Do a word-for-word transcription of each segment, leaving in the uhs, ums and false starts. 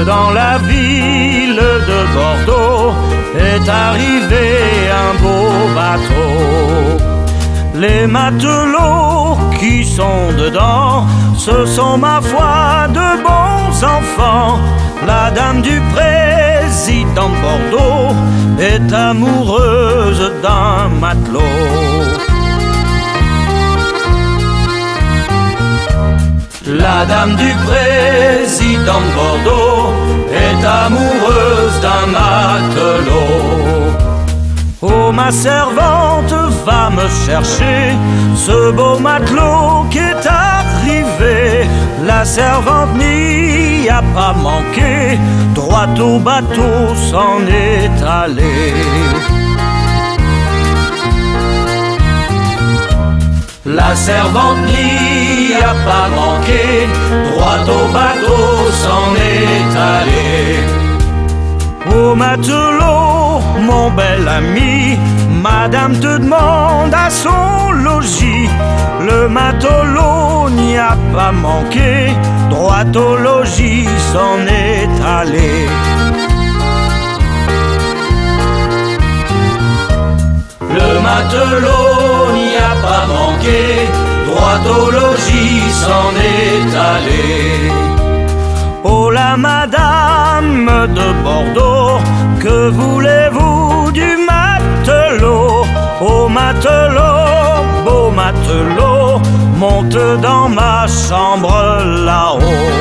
dans la ville de Bordeaux est arrivé un beau bateau. Les matelots qui sont dedans, ce sont ma foi de bons enfants. La dame du président de Bordeaux est amoureuse d'un matelot. La dame du président de Bordeaux est amoureuse d'un matelot. Oh, ma servante, va me chercher ce beau matelot qui est arrivé. La servante n'y a pas manqué, droit au bateau s'en est allé. La servante n'y a pas manqué, droit au bateau s'en est allé. Oh matelot, mon bel ami, madame te demande à son logis. Le matelot n'y a pas manqué, droit au logis s'en est allé. Le matelot n'y a pas manqué, droit au logis s'en est allé. Oh la madame de Bordeaux, que voulez-vous du matelot? Oh matelot, beau matelot, monte dans ma chambre là-haut.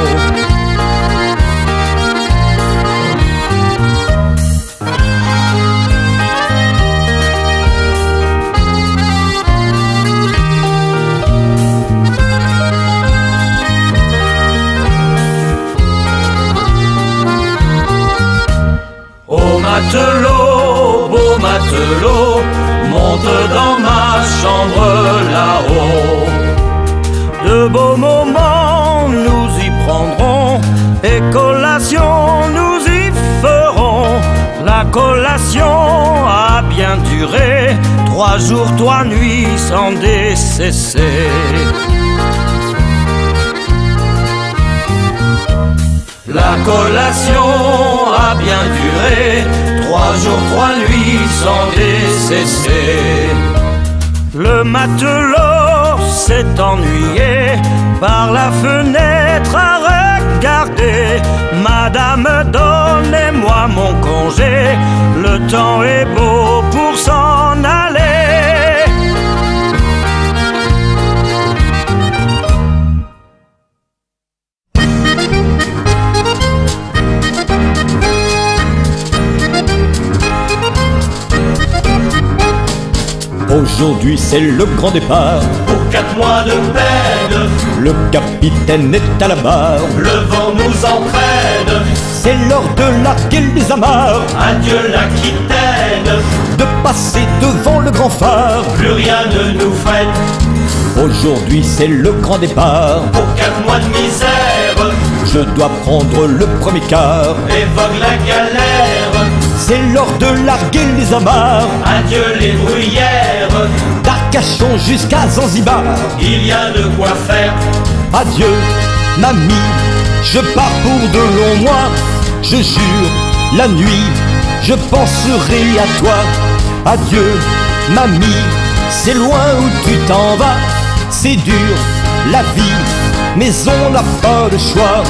Matelot, beau matelot, monte dans ma chambre là-haut. De beaux moments nous y prendrons et collation nous y ferons. La collation a bien duré, trois jours, trois nuits sans décesser. La collation a bien duré, trois jours, trois nuits sans décesser. Le matelot s'est ennuyé par la fenêtre à regarder. Madame, donnez-moi mon congé, le temps est beau pour s'en aller. Aujourd'hui c'est le grand départ. Pour quatre mois de peine, le capitaine est à la barre. Le vent nous entraîne, c'est l'heure de larguer les amarres. Adieu l'Aquitaine, de passer devant le grand phare. Plus rien ne nous freine. Aujourd'hui c'est le grand départ. Pour quatre mois de misère, je dois prendre le premier quart. Évoque la galère, c'est l'heure de larguer les amarres. Adieu les bruyères, d'Arcachon jusqu'à Zanzibar. Il y a de quoi faire. Adieu, mamie, je pars pour de longs mois. Je jure, la nuit, je penserai à toi. Adieu, mamie, c'est loin où tu t'en vas. C'est dur, la vie, mais on n'a pas le choix.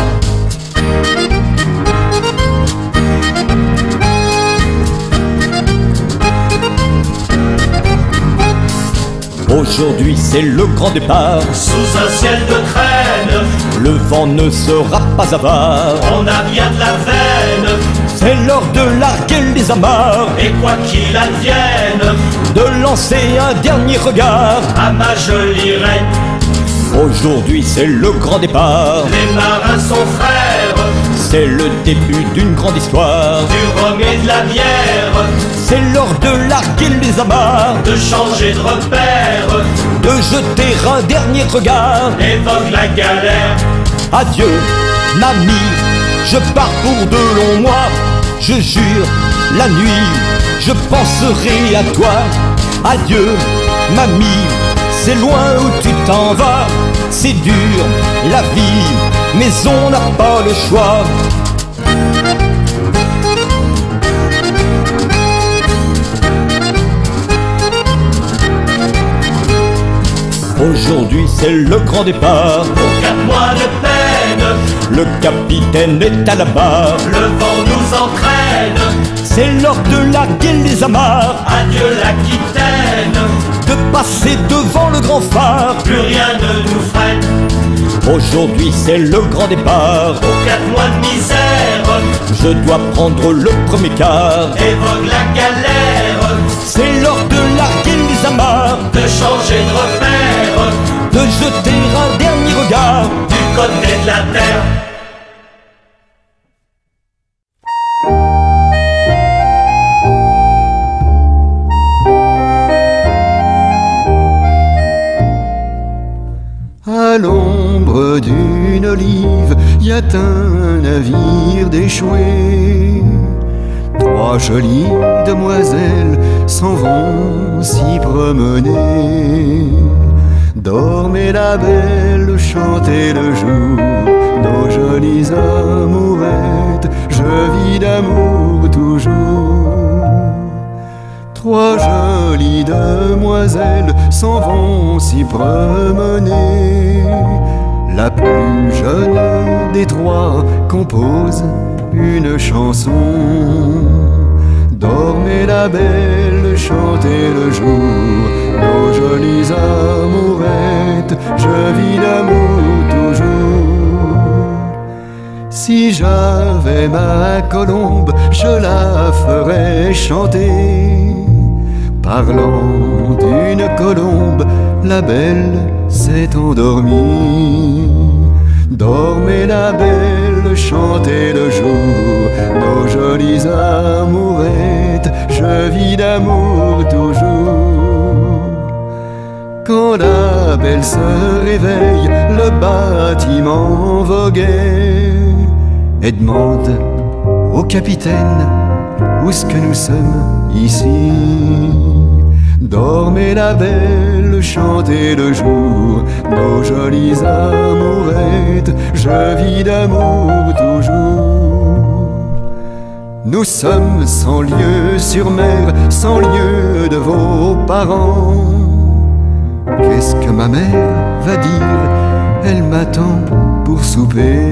Aujourd'hui c'est le grand départ. Sous un ciel de traîne, le vent ne sera pas avare. On a bien de la veine, c'est l'heure de larguer les amarres. Et quoi qu'il advienne, de lancer un dernier regard à ma jolie reine. Aujourd'hui c'est le grand départ. Les marins sont frères, c'est le début d'une grande histoire. Du rhum et de la bière, c'est l'heure de larguer les amarres. De changer de repère, de jeter un dernier regard. Évoque la galère. Adieu, mamie, je pars pour de longs mois. Je jure, la nuit, je penserai à toi. Adieu, mamie, c'est loin où tu t'en vas. C'est dur, la vie, mais on n'a pas le choix. Aujourd'hui c'est le grand départ. Pour quatre mois de peine, Le capitaine est à la barre. le vent nous entraîne. C'est l'heure de larguer les amarres, Adieu l'Aquitaine, de passer devant le grand phare. plus rien ne nous freine. Aujourd'hui c'est le grand départ. Pour quatre mois de misère, Je dois prendre le premier quart. évoque la galère. C'est l'heure de larguer les amarres, De changer de repère, de jeter un dernier regard. du côté de la terre. À l'ombre d'une olive, y a un navire d'échoué. Trois jolies demoiselles s'en vont s'y promener. Dormez la belle, chantez le jour, nos jolies amourettes, je vis d'amour toujours. Trois jolies demoiselles s'en vont s'y promener. La plus jeune des trois compose une chanson. Dormez la belle, chantez le jour, nos jolies amourettes, je vis d'amour toujours. Si j'avais ma colombe, je la ferais chanter. Parlant d'une colombe, la belle s'est endormie. Dormez la belle, chantez le jour, nos jolies amourettes, je vis d'amour toujours. Quand la belle se réveille, le bâtiment voguait et demande au capitaine où est-ce que nous sommes ici. Dormez la belle, chantez le jour, nos jolies amourettes, je vis d'amour toujours. Nous sommes cent lieues sur mer, cent lieues de vos parents. Qu'est-ce que ma mère va dire? Elle m'attend pour souper.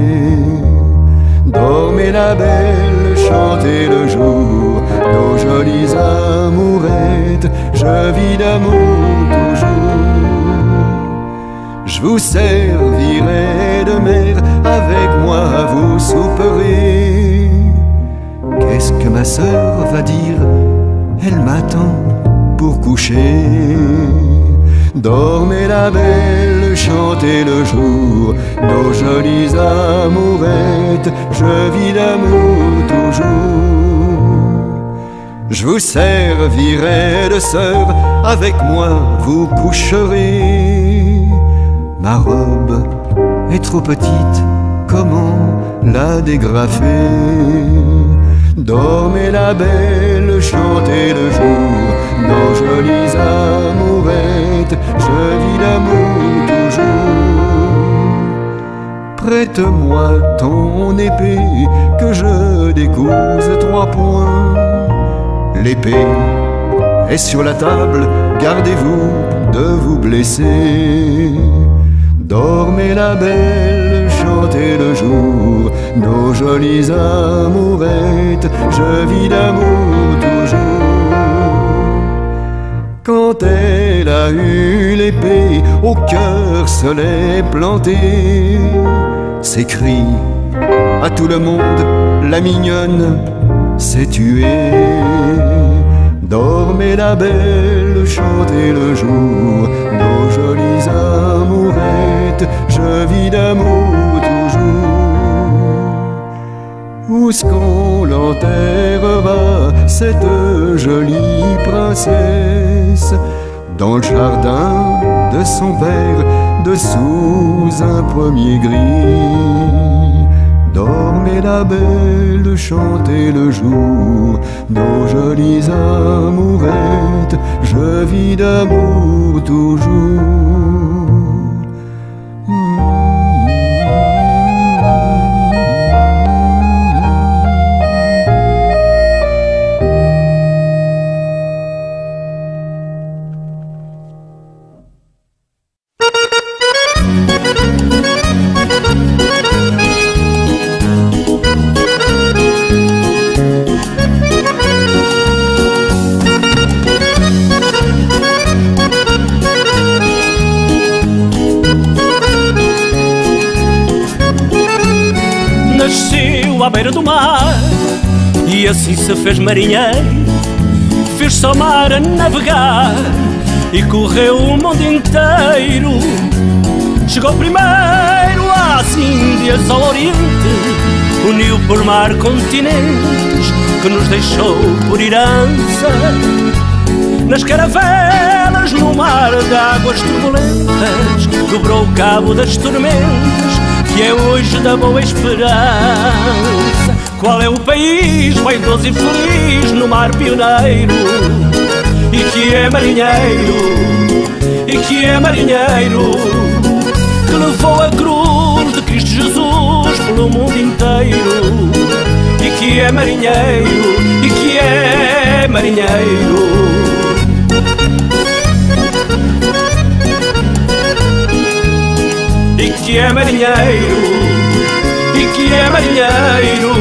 Dormez la belle, chantez le jour, nos jolies amourettes, je vis d'amour toujours. Je vous servirai de mer, avec moi vous souperez. Qu'est-ce que ma sœur va dire? Elle m'attend pour coucher. Dormez la belle, chantez le jour, nos jolies amourettes, je vis d'amour toujours. Je vous servirai de sœur, avec moi vous coucherez. Ma robe est trop petite, comment la dégrafer? Dormez la belle, chantez le jour, nos jolies amourettes, je vis d'amour toujours. Prête-moi ton épée, que je découse trois points. L'épée est sur la table, gardez-vous de vous blesser. Dormez la belle, chantez le jour, nos jolies amourettes, je vis d'amour toujours. Quand elle a eu l'épée, au cœur se l'est plantée. Ces cris à tout le monde, la mignonne s'est tuée. Dormez la belle, chantez le jour, nos jolies amourettes, je vis d'amour toujours. Où est-ce qu'on l'enterrera, cette jolie princesse? Dans le jardin de son père, dessous un pommier gris. Dormez la belle, chantez le jour, nos jolies amourettes, je vis d'amour toujours. mar, e assim se fez marinheiro. Fez-se ao mar a navegar e correu o mundo inteiro. Chegou primeiro às Índias, ao Oriente, uniu por mar continentes que nos deixou por herança. Nas caravelas, no mar de águas turbulentas, dobrou o cabo das tormentas, que é hoje da Boa Esperança. Qual é o país vaidoso e feliz no mar pioneiro, e que é marinheiro, e que é marinheiro, que levou a cruz de Cristo Jesus pelo mundo inteiro, e que é marinheiro, e que é marinheiro. E que é marinheiro, e que é marinheiro.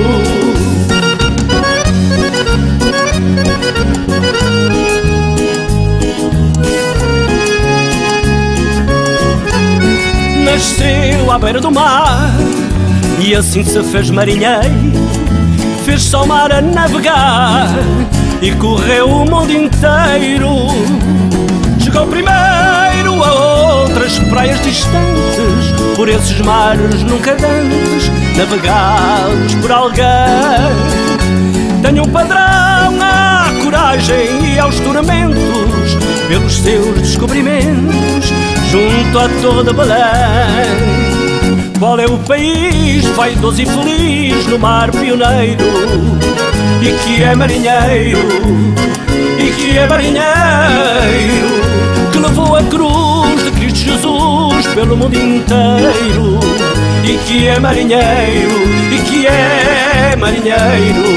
Nasceu à beira do mar e assim se fez marinheiro. Fez-se ao mar a navegar e correu o mundo inteiro. Chegou primeiro a outras praias distantes, por esses mares nunca dantes navegados por alguém. Tenho um padrão à coragem e aos tormentos, pelos seus descobrimentos, junto à Torre de Belém. Qual é o país vaidoso e feliz no mar pioneiro, e que é marinheiro, e que é marinheiro, que levou a cruz de Cristo Jesus pelo mundo inteiro, e que é marinheiro, e que é marinheiro.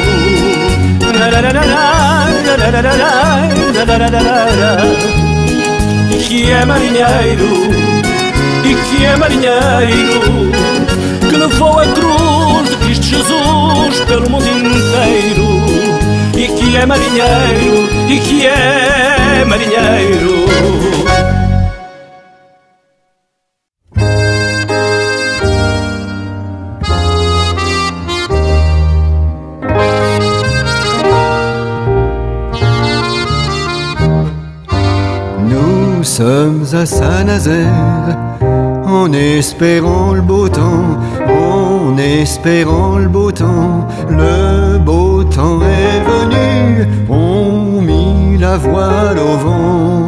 E que é marinheiro, e que é marinheiro, que levou a cruz de Cristo Jesus pelo mundo inteiro, e que é marinheiro, e que é marinheiro. Nous sommes à Saint-Nazaire, en espérant le beau temps, en espérant le beau temps. Le beau temps est venu, on mit la voile au vent.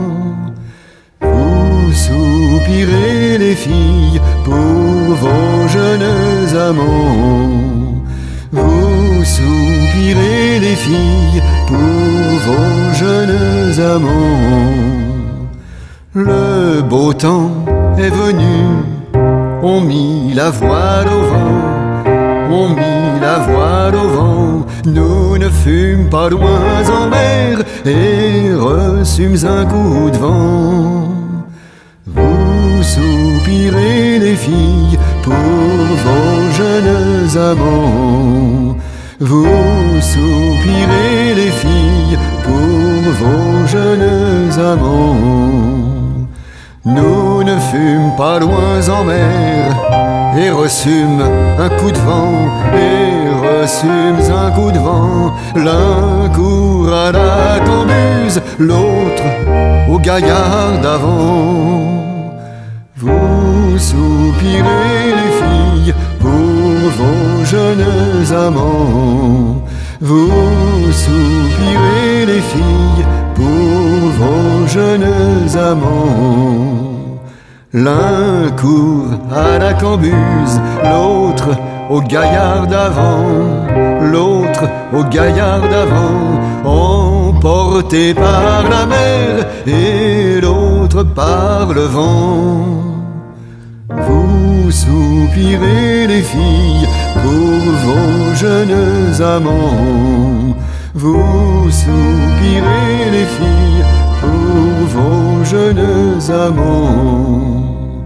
Vous soupirez les filles pour vos jeunes amants. Vous soupirez les filles pour vos jeunes amants. Le beau temps est venu, on mit la voile au vent, on mit la voile au vent. Nous ne fûmes pas loin en mer et reçûmes un coup de vent. Vous soupirez les filles pour vos jeunes amants. Vous soupirez les filles pour vos jeunes amants. Nous ne fûmes pas loin en mer et reçûmes un coup de vent, et reçûmes un coup de vent. L'un court à la cambuse, l'autre au gaillard d'avant. Vous soupirez les filles pour vos jeunes amants. Vous soupirez les filles pour vos jeunes amants. L'un court à la cambuse, l'autre au gaillard d'avant, l'autre au gaillard d'avant, emporté par la mer et l'autre par le vent. Vous soupirez les filles pour vos jeunes amants. Vous soupirez les filles pour vos jeunes amants.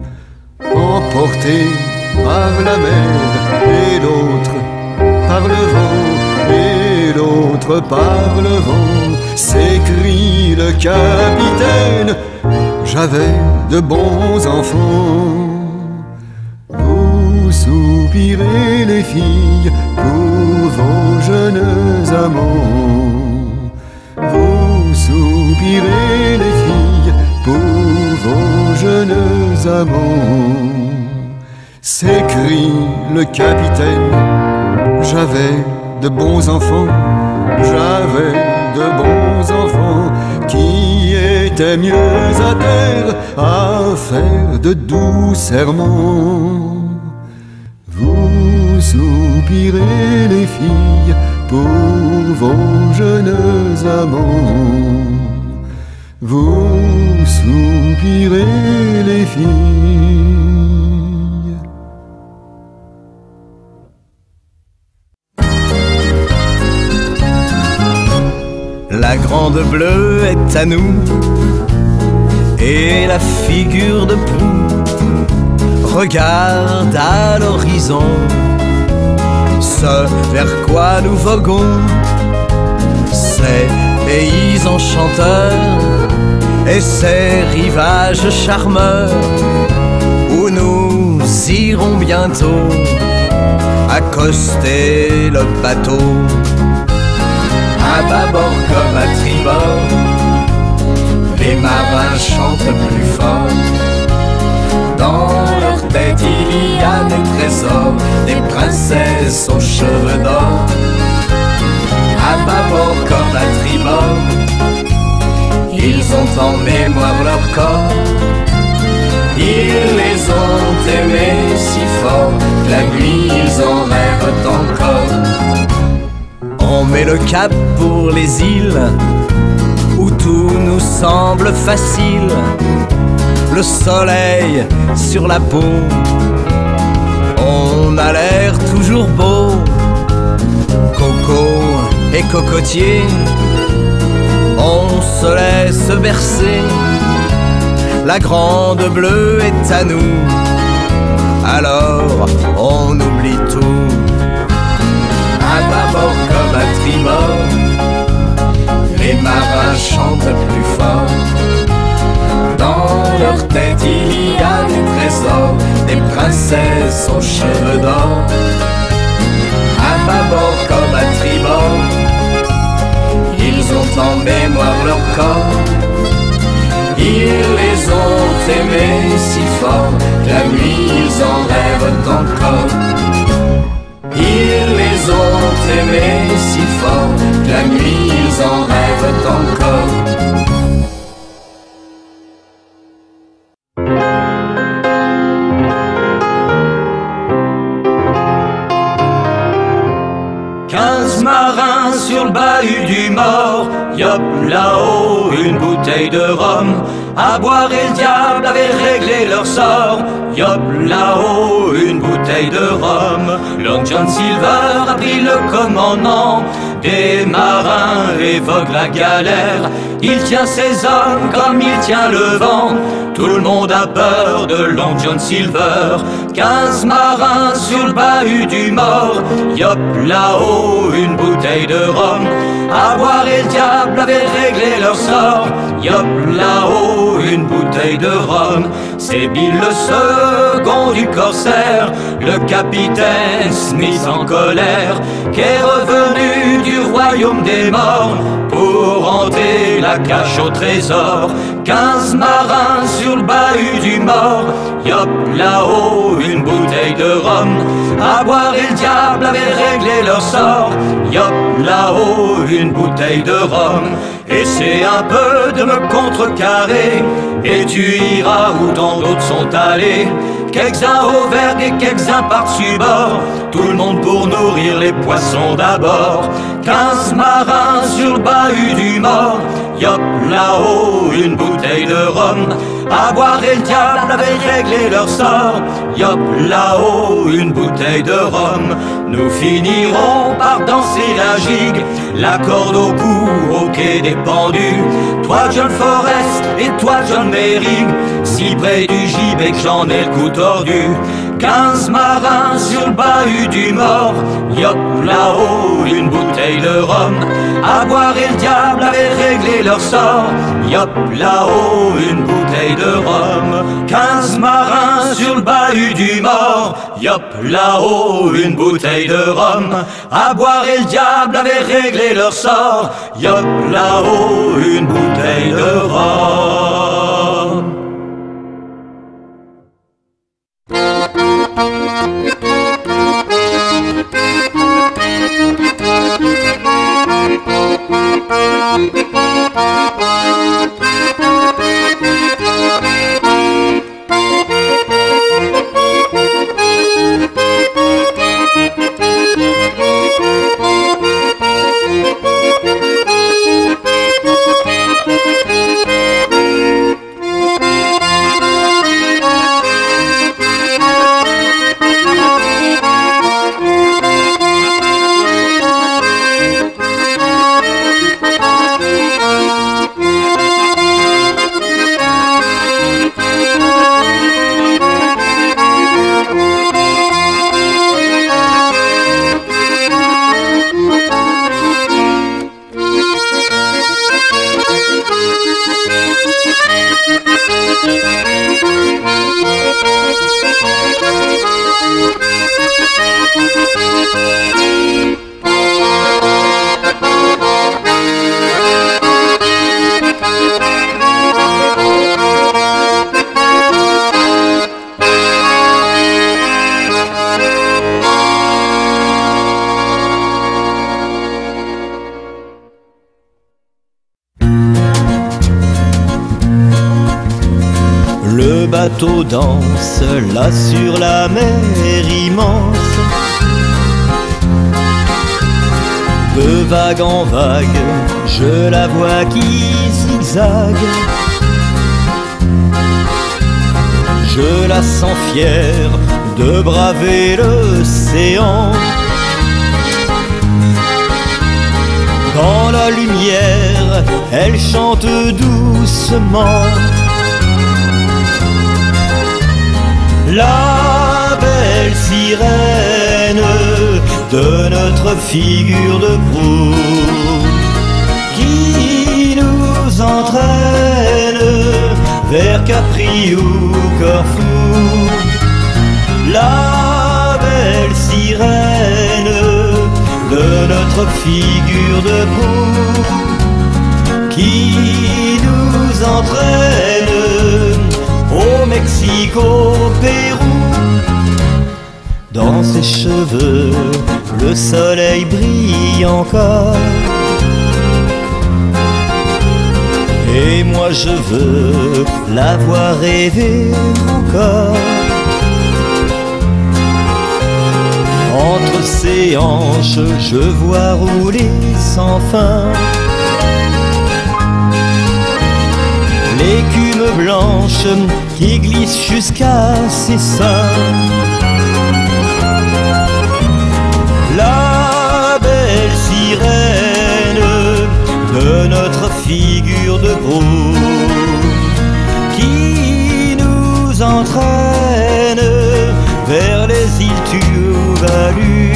Emportés par la mer et l'autre par le vent, et l'autre par le vent, s'écrie le capitaine, j'avais de bons enfants. Vous soupirez soupirez les filles pour vos jeunes amants. Vous soupirez les filles pour vos jeunes amants. S'écrie le capitaine, j'avais de bons enfants, j'avais de bons enfants qui étaient mieux à terre à faire de doux serments. Vous soupirez les filles pour vos jeunes amants. Vous soupirez les filles. La grande bleue est à nous, et la figure de proue regarde à l'horizon ce vers quoi nous voguons, ces pays enchanteurs et ces rivages charmeurs où nous irons bientôt accoster le bateau. À bâbord comme à tribord, les marins chantent plus fort. Dans leur tête il y a des trésors, des princesses aux cheveux d'or. À bâbord comme à tribord, ils ont en mémoire leur corps. Ils les ont aimés si fort que la nuit ils en rêvent encore. On met le cap pour les îles où tout nous semble facile. Le soleil sur la peau, on a l'air toujours beau. Coco et cocotier, on se laisse bercer. La grande bleue est à nous, alors on oublie tout. À bâbord comme à tribord, les marins chantent plus fort. Dans leur tête il y a des trésors, des princesses aux cheveux d'or. À bâbord comme à tribord, ils ont en mémoire leur corps. Ils les ont aimés si fort que la nuit ils en rêvent encore. Ils les ont aimés si fort que la nuit ils en rêvent encore. Quinze marins sur le bahut du mort, yop là-haut une bouteille de rhum. À boire et le diable avait réglé leur sort. Yop là-haut une bouteille de rhum. Long John Silver a pris le commandement des marins et vogue la galère. Il tient ses hommes comme il tient le vent. Tout le monde a peur de Long John Silver. Quinze marins sur le bahut du mort. Yop là-haut une bouteille de rhum. À boire et le diable avait réglé leur sort. Yop là-haut une bouteille de rhum. C'est Bill le second du corsaire, le capitaine Smith en colère, qui est revenu du royaume des morts pour hanter la cache au trésor. Quinze marins sur le bahut du mort. Yop là-haut une bouteille de rhum. À boire et le diable avait réglé leur sort. Yop là-haut une bouteille de rhum. Essaie un peu de me contrecarrer et tu iras où tant d'autres sont allés. Quelques-uns au vergue et quelques-uns par-dessus bord, tout le monde pour nourrir les poissons d'abord. Quinze marins sur le bahut du mort. Yop là-haut une bouteille de rhum. À boire et le diable avait réglé leur sort. Yop là-haut une bouteille de rhum. Nous finirons par danser la gigue, la corde au cou au quai des pendus. Toi John Forrest et toi John Merrick, si près du gibet que j'en ai le cou tordu. Quinze marins sur le bahut du mort. Yop là-haut une bouteille de rhum. à boire et le diable avait réglé leur sort. Yop, là-haut, une bouteille de rhum, quinze marins sur le bahut du mort. Yop, là-haut, une bouteille de rhum, à boire et le diable avait réglé leur sort. Yop, là-haut, une bouteille de rhum. Le bateau danse là sur la mer immense, de vague en vague, je la vois qui zigzague. Je la sens fière de braver l'océan. Dans la lumière, elle chante doucement. La belle sirène de notre figure de proue qui nous entraîne vers Capri ou Corfou. La belle sirène de notre figure de proue qui nous entraîne au Mexique, au Pérou. Dans ses cheveux, le soleil brille encore. Et moi je veux la voir rêver encore. Entre ses hanches, je vois rouler sans fin l'écume blanche qui glisse jusqu'à ses seins. La belle sirène de notre figure de proue qui nous entraîne vers les îles Tuvalu.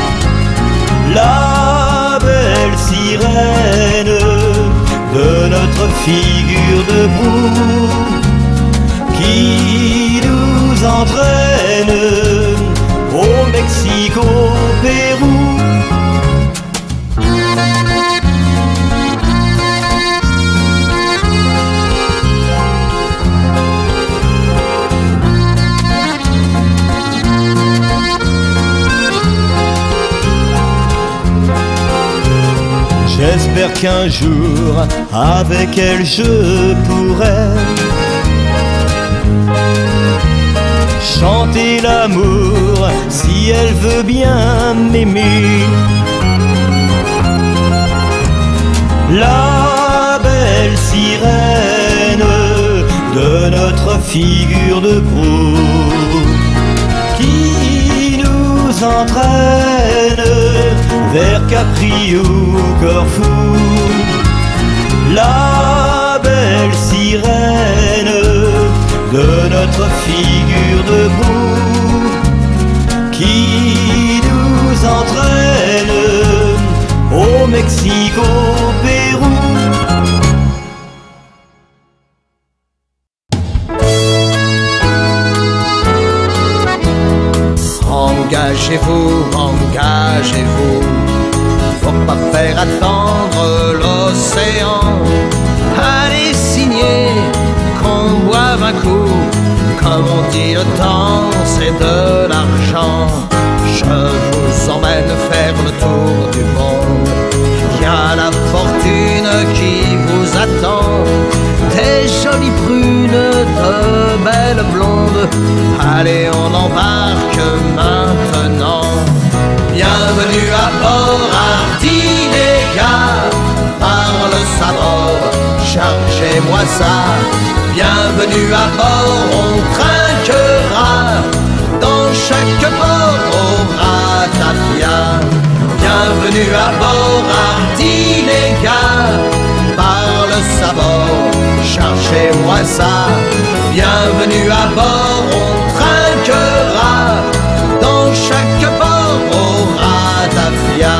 La belle sirène de notre figure de proue qui nous entraîne au Mexique, au Pérou. J'espère qu'un jour, avec elle, je pourrai chanter l'amour, si elle veut bien m'aimer. La belle sirène de notre figure de proue qui nous entraîne vers Capri ou Corfou. La belle sirène de notre figure de proue qui nous entraîne au Mexique, au Pérou. Engagez-vous, engagez-vous, faut pas faire attendre l'océan. Allez signer, qu'on boive un coup, comme on dit le temps c'est de l'argent. Je vous emmène faire le tour du monde, y a la fortune qui vous attend. Des jolies brunes, de belles blondes, allez on embarque maintenant. Bienvenue à bord, hardi les gars, par le sabord, chargez-moi ça. Bienvenue à bord, on trinquera dans chaque port au ratafia. Bienvenue à bord, hardi les gars, par le sabord, chargez-moi ça. Bienvenue à bord, on trinquera dans chaque port au ratafia.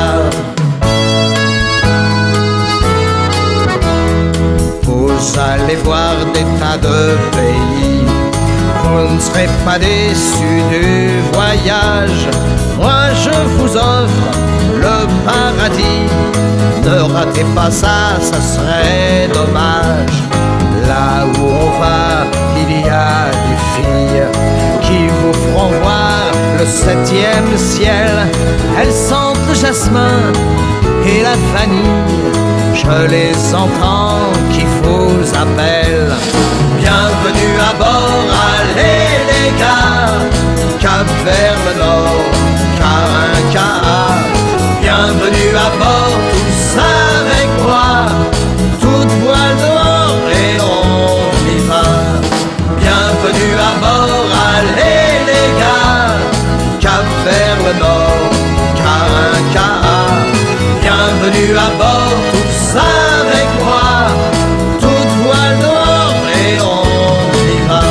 Vous allez voir des tas de pays, vous ne serez pas déçus du voyage. Moi je vous offre le paradis, ne ratez pas ça, ça serait dommage. Là où on va, il y a des filles qui vous feront voir le septième ciel. Elles sentent le jasmin et la vanille, je les entends qui vous appellent. Bienvenue à bord, allez les gars, cap vers le nord, Carinca. Bienvenue à bord, tous avec moi, toute voile dehors et on y va. Bienvenue à bord, allez les gars, cap vers le nord, Carinca. Bienvenue à bord, tous avec moi, toute voile dehors et on y va.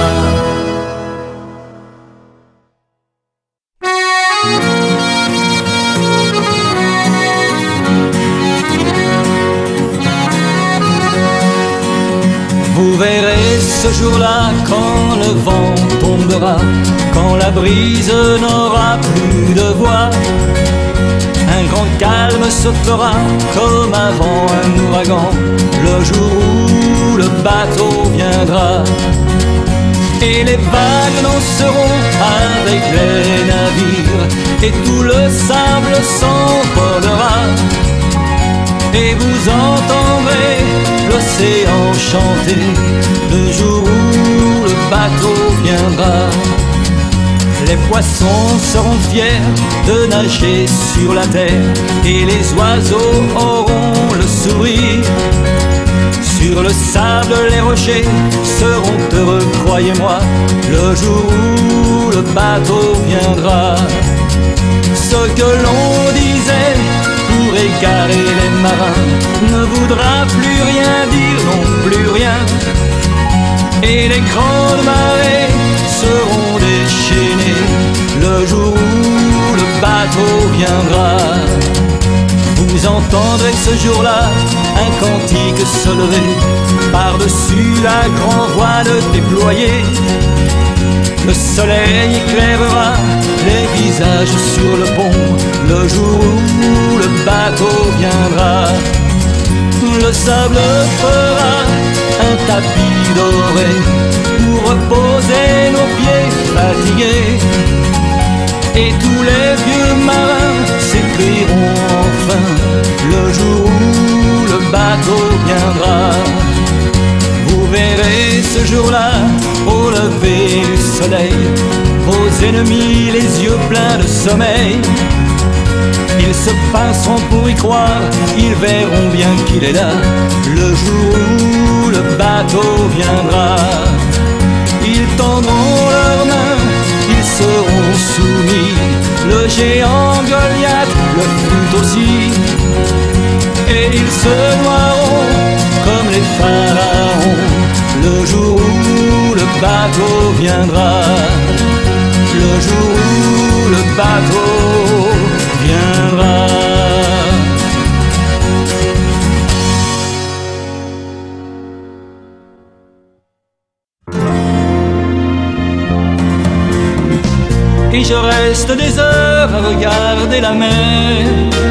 Vous verrez ce jour-là quand le vent tombera, quand la brise n'aura plus de voix. Un grand calme se fera comme avant un ouragan, le jour où le bateau viendra. Et les vagues danseront avec les navires, et tout le sable s'envolera. Et vous entendrez l'océan chanter le jour où le bateau viendra. Les poissons seront fiers de nager sur la terre, et les oiseaux auront le sourire. Sur le sable, les rochers seront heureux, croyez-moi, le jour où le bateau viendra. Ce que l'on disait pour égarer les marins ne voudra plus rien dire, non plus rien. Et les grandes marées seront déchaînées le jour où le bateau viendra. Vous entendrez ce jour-là un cantique se lever par-dessus la grande voile déployée. Le soleil éclairera les visages sur le pont le jour où le bateau viendra. Le sable fera un tapis doré pour reposer nos pieds fatigués. Et tous les vieux marins s'écrieront enfin le jour où le bateau viendra. Vous verrez ce jour-là, au lever du soleil, vos ennemis les yeux pleins de sommeil. Ils se pinceront pour y croire, ils verront bien qu'il est là, le jour où le bateau viendra. Ils tendront leurs mains, ils seront soumis, le géant Goliath le fut aussi. Et ils se noieront comme les pharaons, le jour où le bateau viendra. Le jour où le bateau viendra. reste des heures à regarder la mer.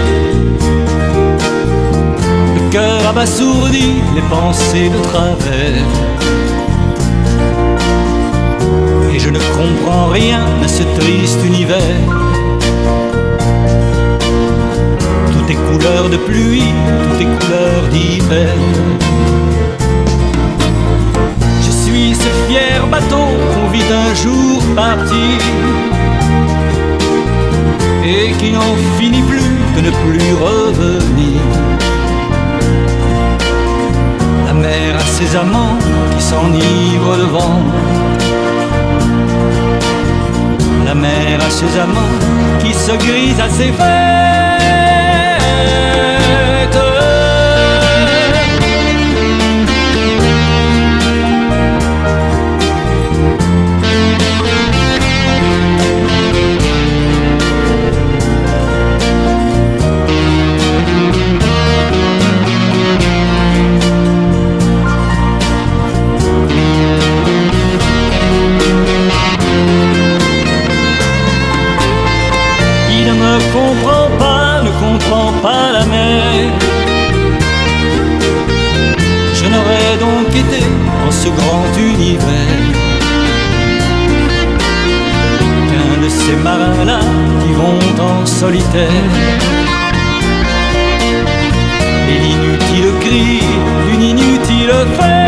Le cœur abasourdi, les pensées de travers. Et je ne comprends rien à ce triste univers. Tout est couleur de pluie, tout est couleur d'hiver. Je suis ce fier bateau qu'on vit un jour partir et qui n'en finit plus de ne plus revenir. La mer a ses amants qui s'enivrent de vent. La mer a ses amants qui se grisent à ses fêtes. Ne comprend pas, ne comprend pas la mer. Je n'aurais donc été dans ce grand univers qu'un de ces marins-là qui vont en solitaire. Et l'inutile cri d'une inutile fête.